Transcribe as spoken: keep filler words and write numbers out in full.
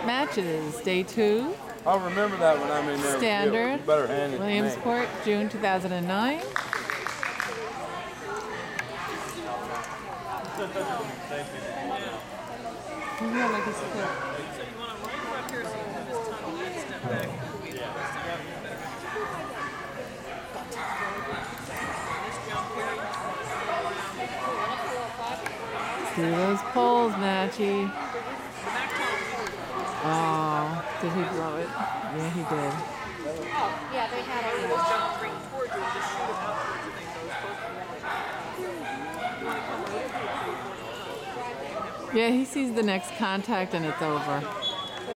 Matches, day two, I'll remember that when I'm in there. standard, You better hand it to me. Williamsport, June two thousand nine. Thank you. Isn't that like a So you want to right up here so you have this tunnel and step back. See those poles, Matchy. Oh, did he blow it? Yeah, he did. Oh, yeah, they had a Just jump straight towards you and just shoot it out towards the thing. So it's Yeah, he sees the next contact and it's over.